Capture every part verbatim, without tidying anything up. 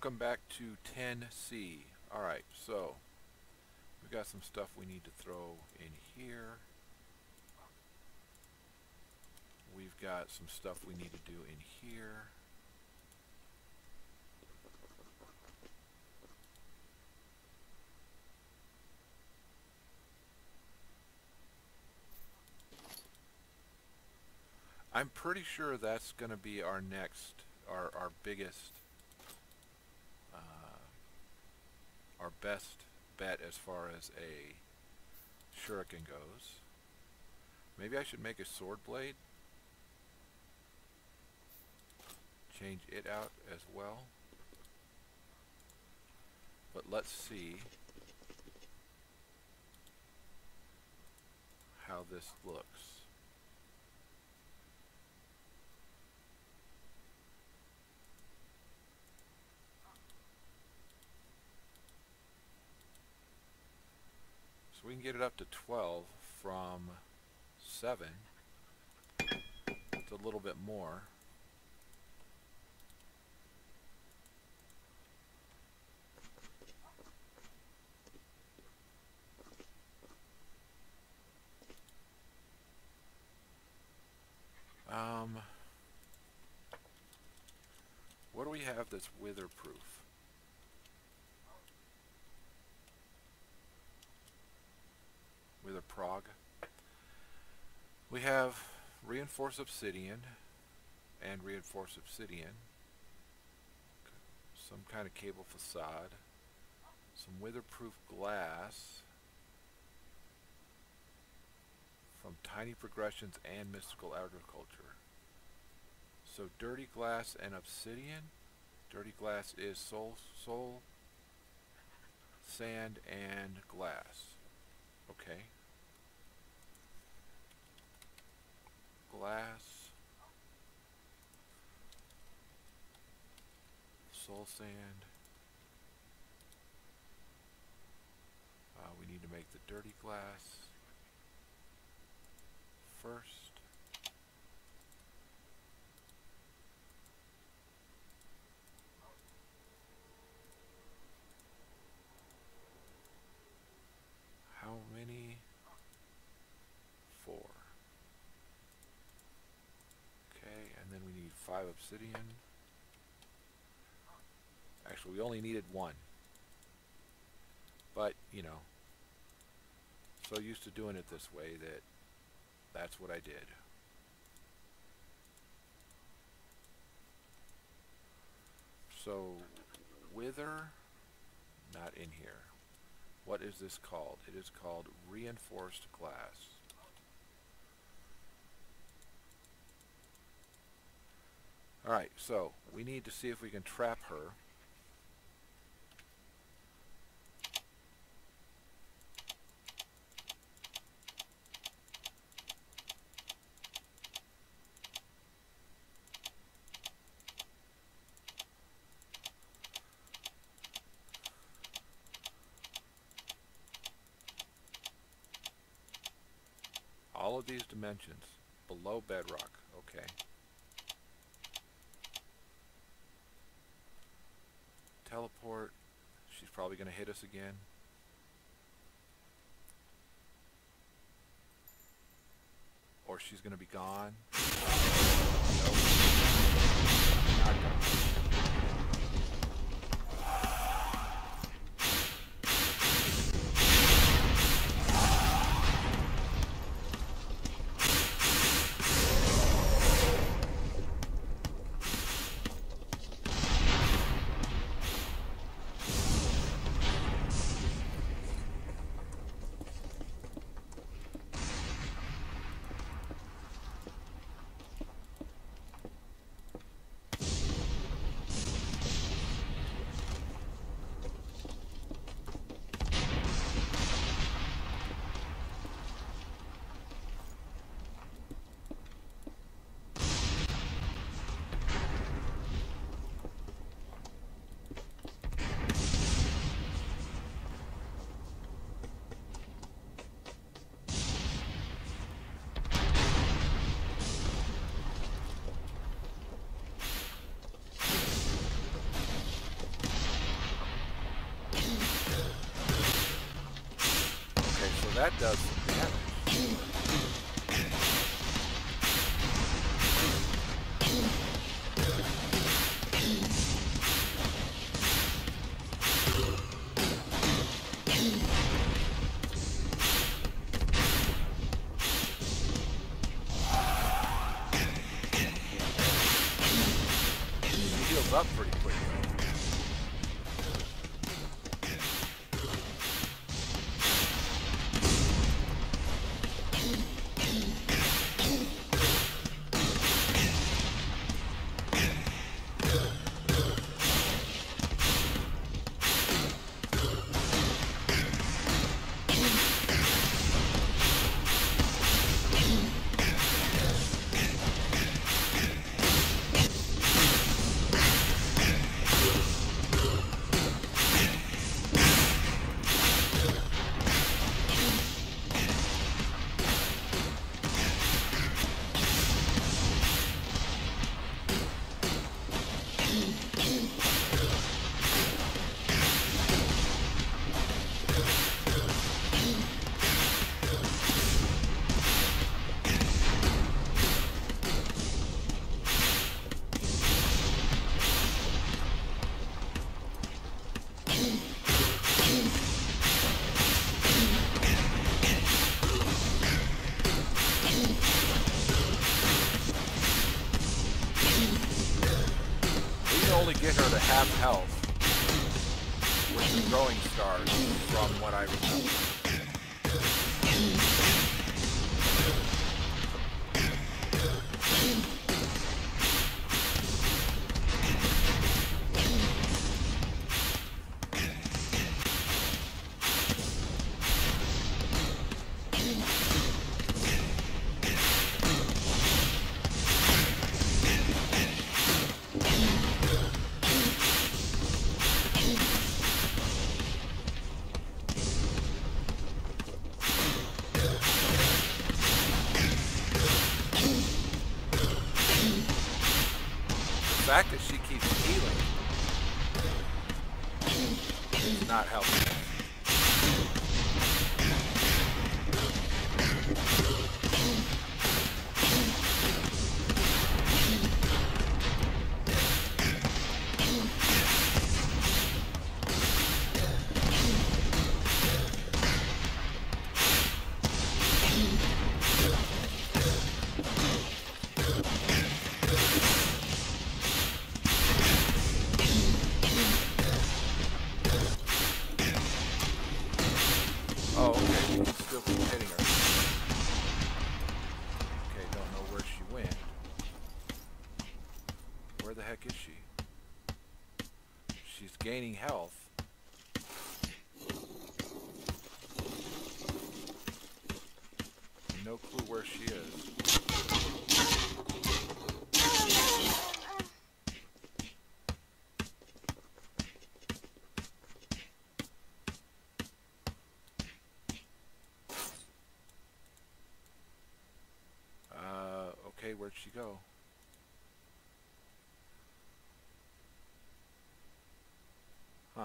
welcome back to ten C. Alright, so we've got some stuff we need to throw in here. We've got some stuff we need to do in here. I'm pretty sure that's going to be our next, our, our biggest, uh, our best bet as far as a shuriken goes. Maybe I should make a sword blade. Change it out as well. But let's see how this looks. So we can get it up to twelve from seven. It's a little bit more. Um, what do we have that's witherproof? Wither prog. We have reinforced obsidian and reinforced obsidian. Some kind of cable facade. Some witherproof glass. From tiny progressions and mystical agriculture. So dirty glass and obsidian. Dirty glass is soul, soul, sand, and glass. Okay. Glass, soul sand. Uh, we need to make the dirty glass first. How many? Four. Okay, and then we need five obsidian. Actually, we only needed one. But, you know, so used to doing it this way that that's what I did. So, wither, not in here. What is this called? It is called reinforced glass. Alright, so we need to see if we can trap her. All of these dimensions below bedrock. Okay. Teleport. She's probably going to hit us again. Or she's going to be gone. Nope. Not gone. that does some damage. He heals up pretty quick. Get her to half health with the throwing stars from what I remember. The fact that she keeps healing is not helping. Oh, okay, you can still keep hitting her. Okay, don't know where she went. Where the heck is she? She's gaining health. No clue where she is. Okay, where'd she go? Huh.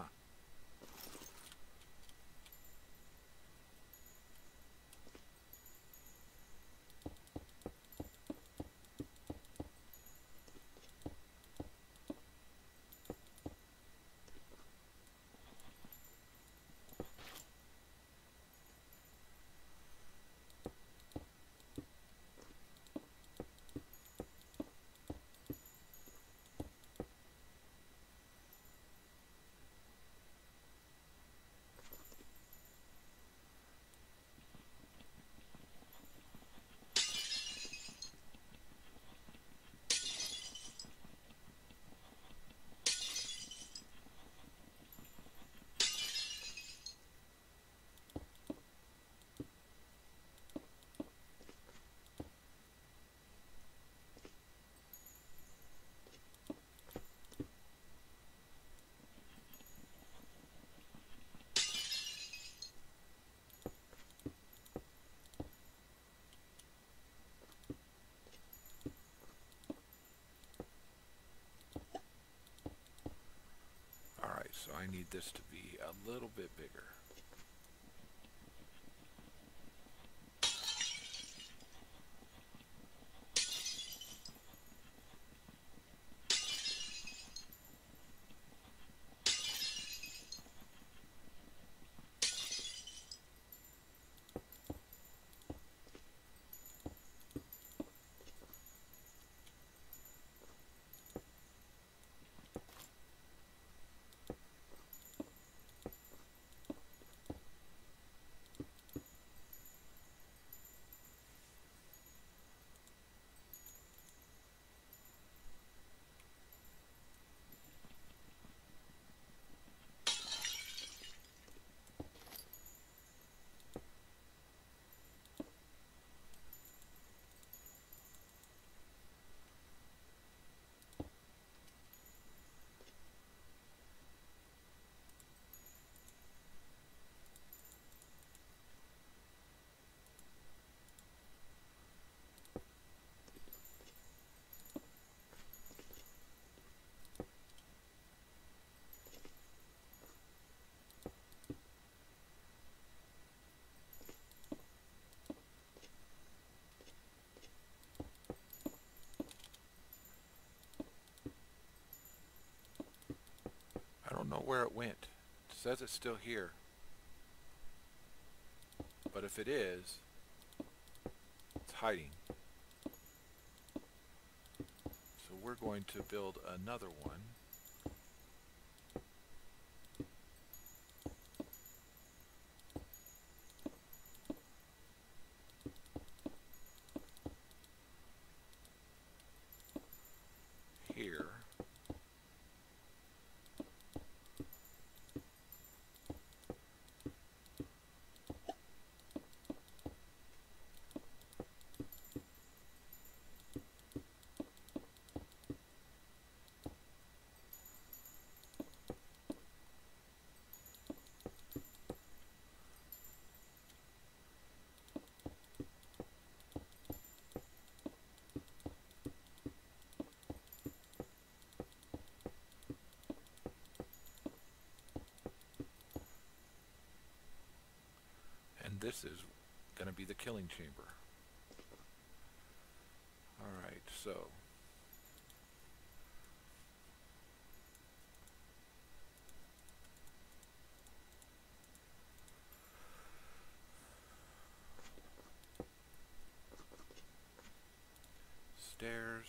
So I need this to be a little bit bigger. know where it went. It says it's still here. But if it is, it's hiding. So we're going to build another one. Here. This is going to be the killing chamber. Alright, so stairs.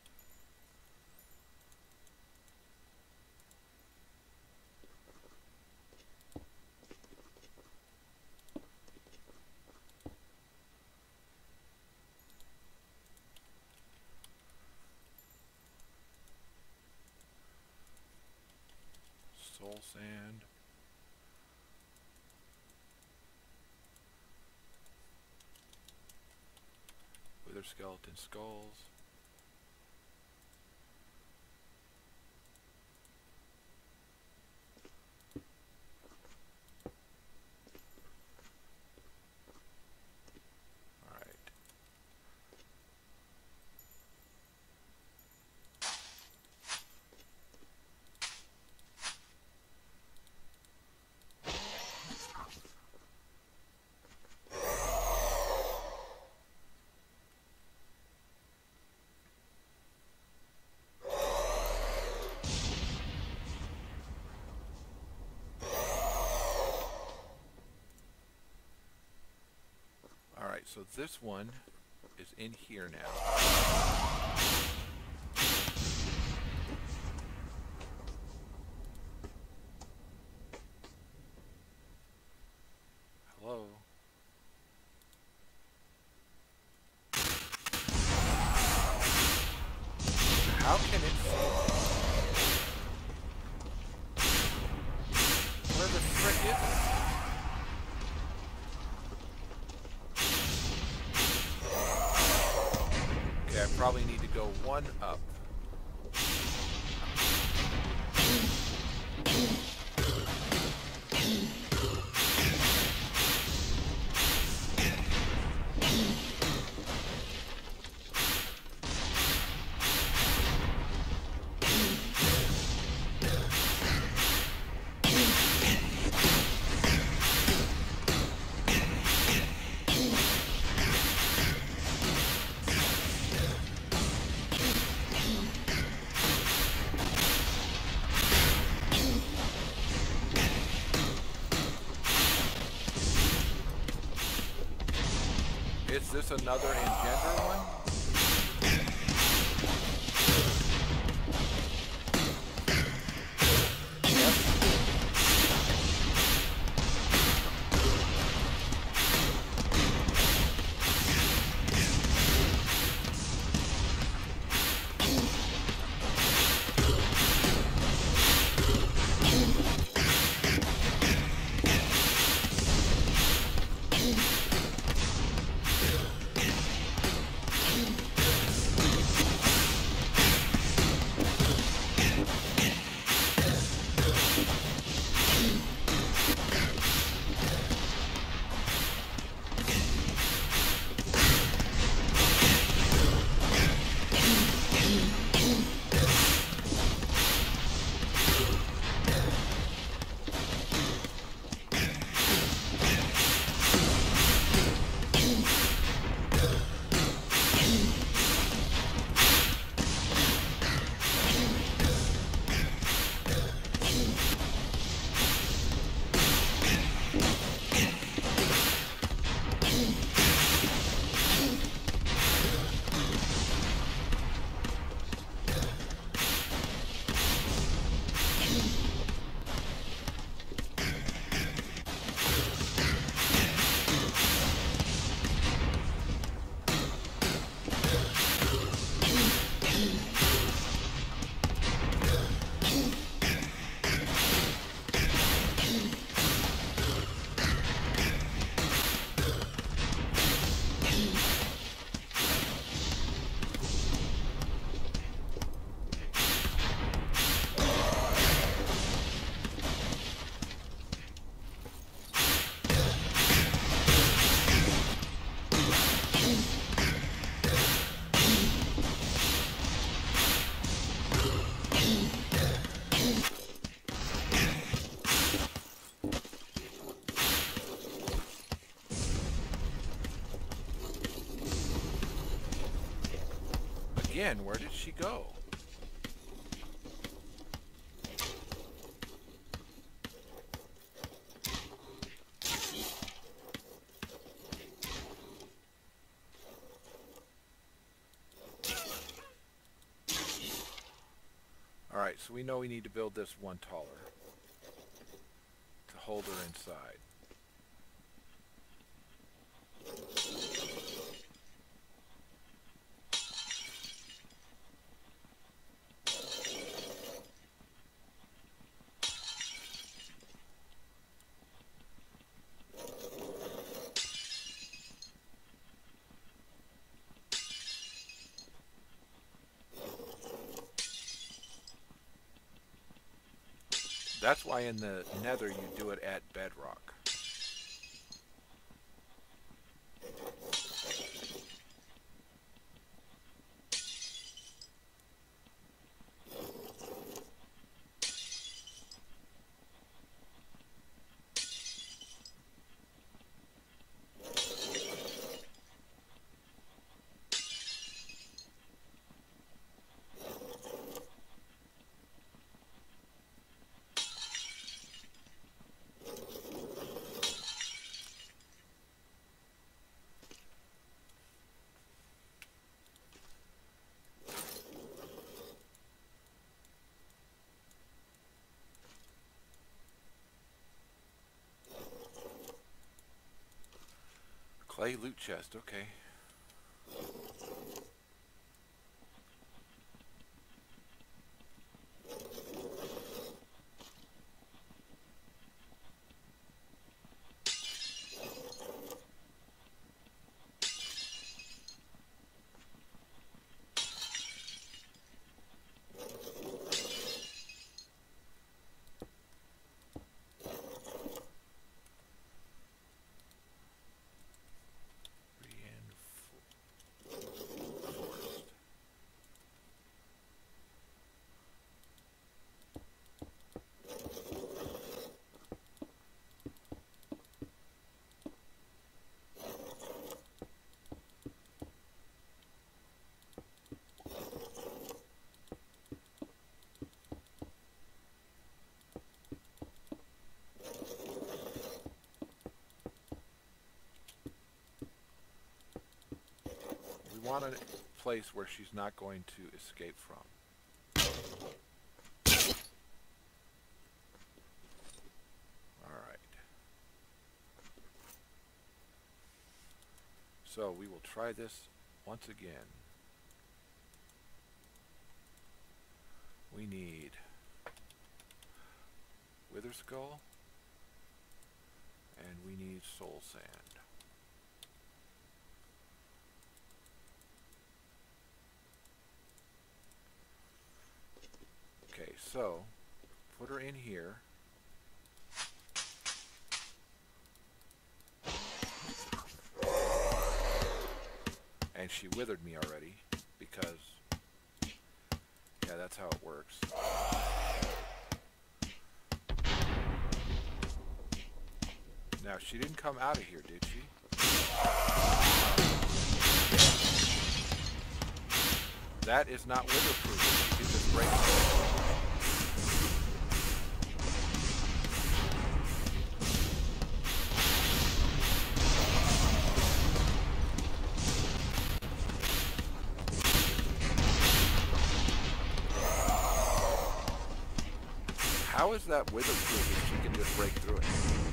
Soul sand. Wither skeleton skulls. So this one is in here now. Hello? How can it see? Where the frick is it? I probably need to go one up. Is this another engender one? Again, where did she go? Alright, so we know we need to build this one taller to hold her inside. That's why in the nether you do it at bedrock. Clay loot chest, okay. We want a place where she's not going to escape from. Alright. So we will try this once again. We need Wither Skull and we need Soul Sand. Okay, so put her in here. And she withered me already because, yeah, that's how it works. Now, she didn't come out of here, did she? That is not witherproof. She can just break it. How is that witherproof if she can just break through it?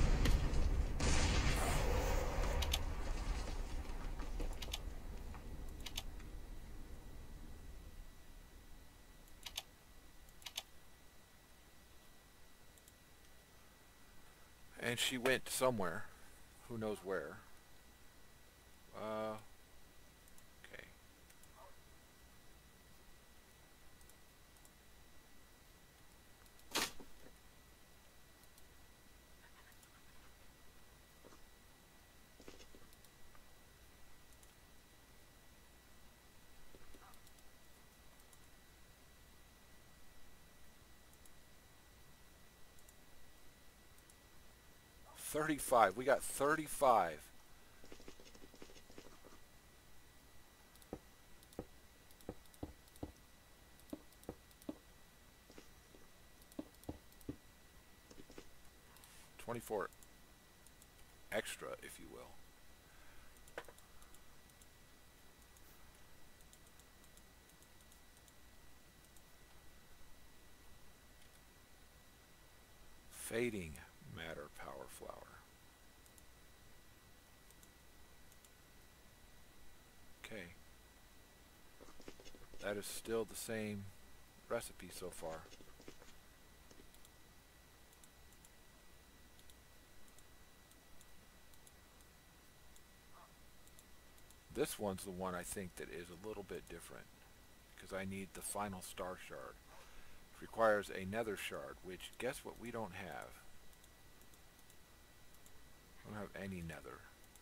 And she went somewhere. Who knows where. Uh, okay. thirty-five. We got thirty-five. twenty-four extra, if you will. Fading matter power flower. Okay. That is still the same recipe so far. This one's the one I think that is a little bit different because I need the final star shard. It requires a nether shard, which guess what we don't have? We don't have any nether.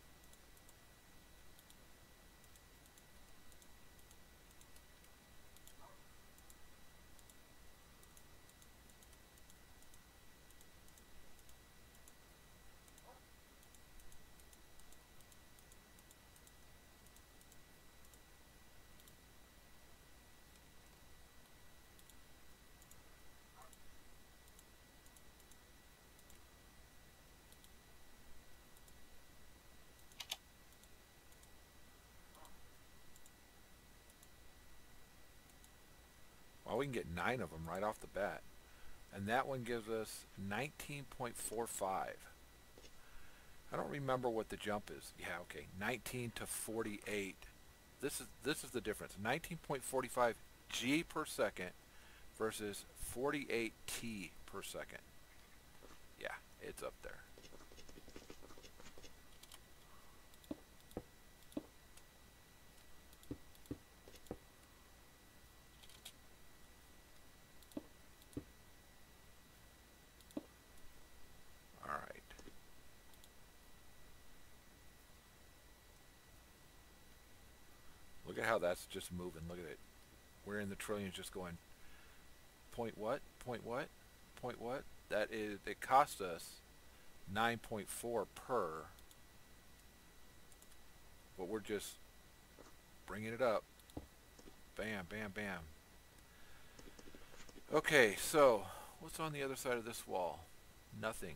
Well, we can get nine of them right off the bat. And that one gives us nineteen point four five. I don't remember what the jump is. Yeah, okay. nineteen to forty-eight. This is this is the difference. nineteen point four five G per second versus forty-eight T per second. Yeah, it's up there. Look at how that's just moving. Look at it. We're in the trillions just going point what? Point what? Point what? That is, it cost us nine point four per, but we're just bringing it up. Bam, bam, bam. Okay, so what's on the other side of this wall? Nothing.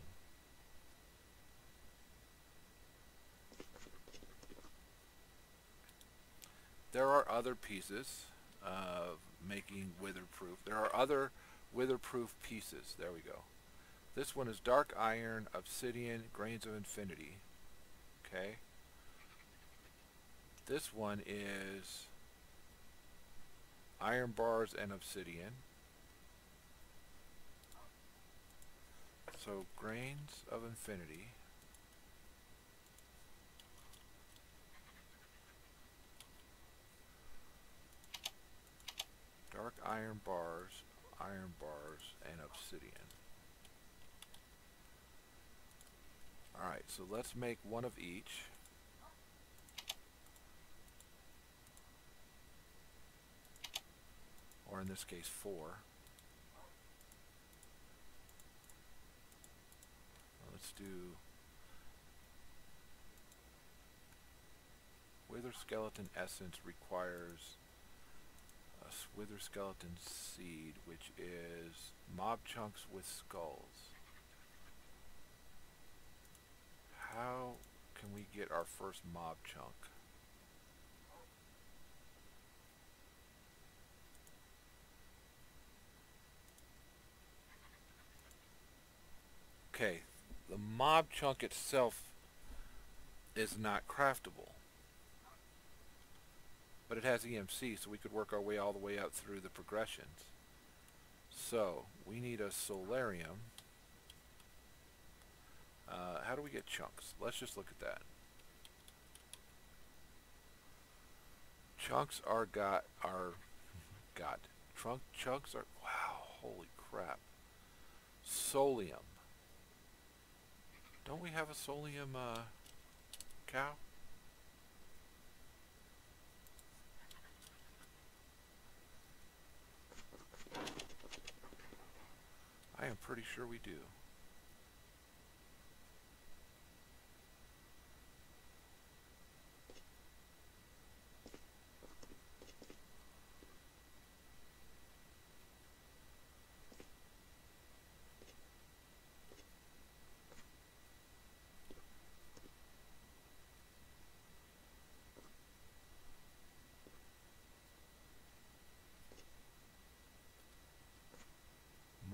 There are other pieces of making witherproof. There are other witherproof pieces. There we go. This one is dark iron, obsidian, grains of infinity. Okay. This one is iron bars and obsidian. So grains of infinity. Dark iron bars, iron bars, and obsidian. Alright, so let's make one of each. Or in this case, four. Let's do Wither Skeleton Essence requires a Wither Skeleton Seed, which is mob chunks with skulls. How can we get our first mob chunk? Okay, the mob chunk itself is not craftable, but it has E M C, so we could work our way all the way out through the progressions. So we need a solarium. Uh, how do we get chunks? Let's just look at that. Chunks are got are got trunk chunks are wow, holy crap. Solium. Don't we have a solium uh, cow? I am pretty sure we do.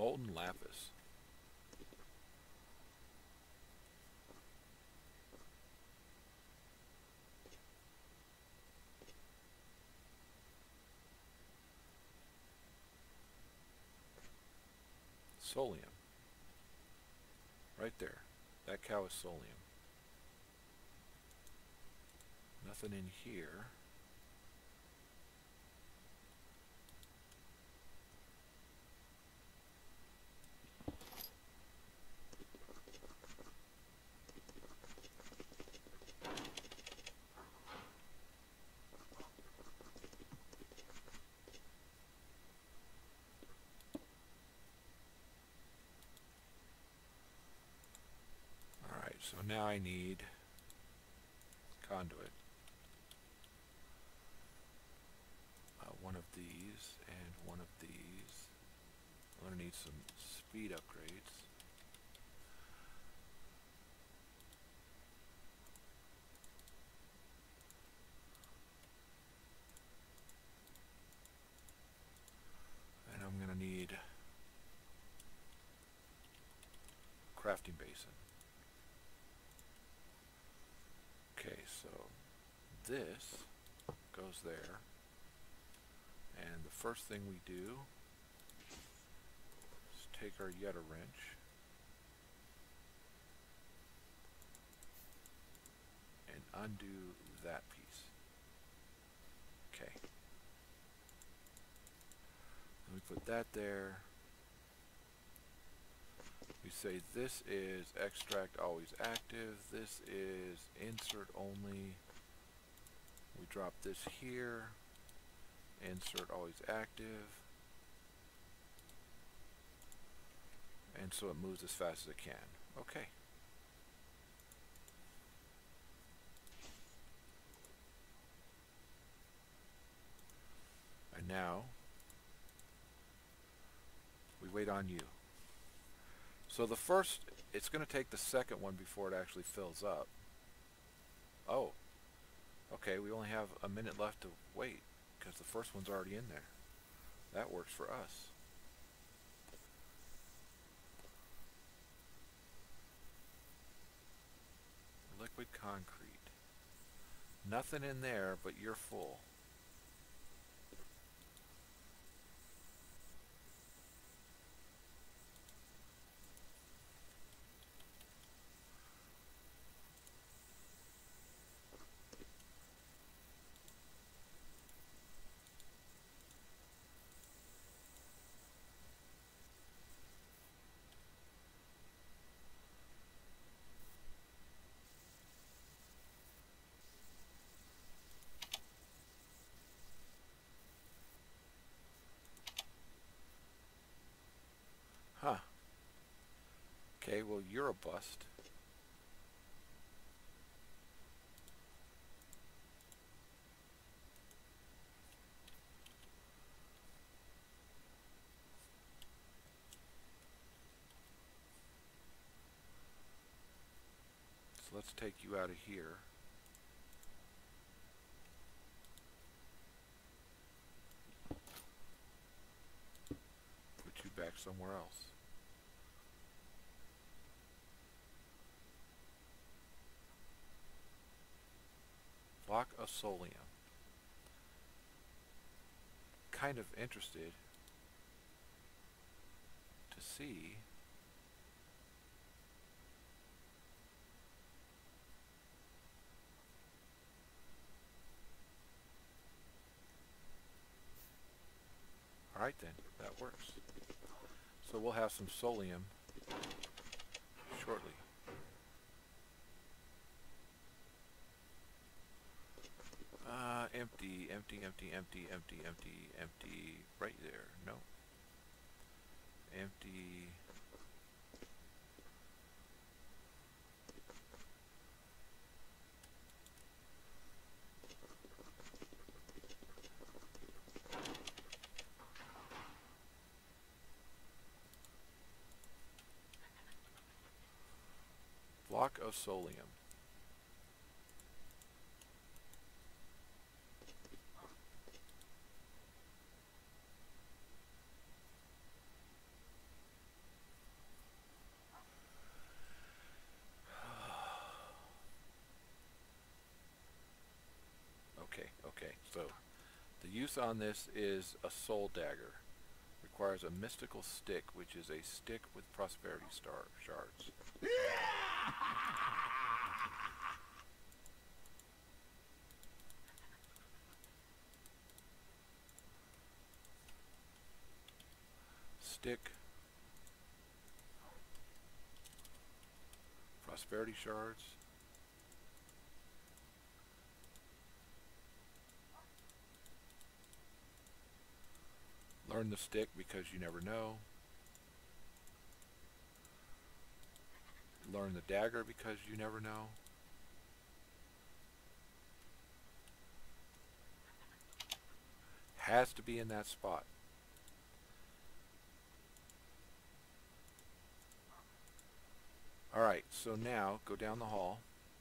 Molten lapis. Solium. Right there. That cow is solium. Nothing in here. Alright, so now I need conduit. Uh, one of these and one of these. I'm going to need some speed upgrades. And I'm going to need crafting basin. Okay, so this goes there. And the first thing we do is take our Yeta wrench and undo that piece. Okay. Then we put that there. We say this is extract always active, this is insert only. We drop this here, insert always active, and so it moves as fast as it can. Okay. And now we wait on you. So the first, it's going to take the second one before it actually fills up. Oh, okay, we only have a minute left to wait because the first one's already in there. That works for us. Liquid concrete. Nothing in there, but you're full. Huh. Okay, well, you're a bust. So let's take you out of here. Put you back somewhere else. Block of solium. Kind of interested to see alright then, that works. So we'll have some solium shortly. Uh, empty, empty, empty, empty, empty, empty, empty, right there. No. Empty. Block of solium. use on this is a soul dagger. Requires a mystical stick, which is a stick with prosperity star shards. Stick, prosperity shards, learn the stick because you never know, learn the dagger because you never know, has to be in that spot. Alright, so now go down the hall.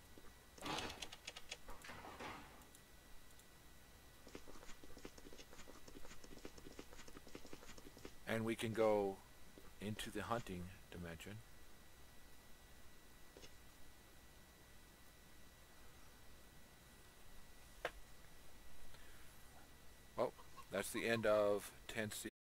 And we can go into the hunting dimension. Oh, that's the end of ten C.